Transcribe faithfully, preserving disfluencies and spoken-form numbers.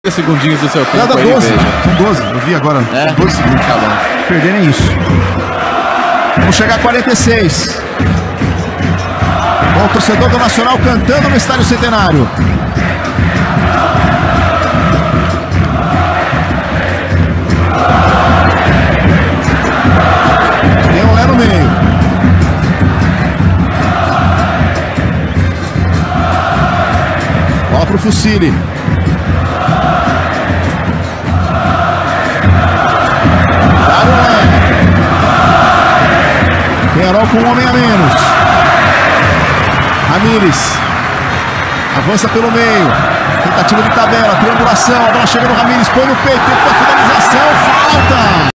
segundinhos do seu tempo. Nada, aí, doze. veja. São doze. Eu vi agora. É? doze segundos. Tá bom. Perderem isso. Vamos chegar a quarenta e seis. Bom, o torcedor do Nacional cantando no Estádio Centenário. Tem um Lé no meio. Bola pro Fusilli. Penharol com um homem a menos. Ramírez avança pelo meio. Tentativa de tabela, triangulação. A bola chega no Ramírez, põe no peito, tenta a finalização, falta!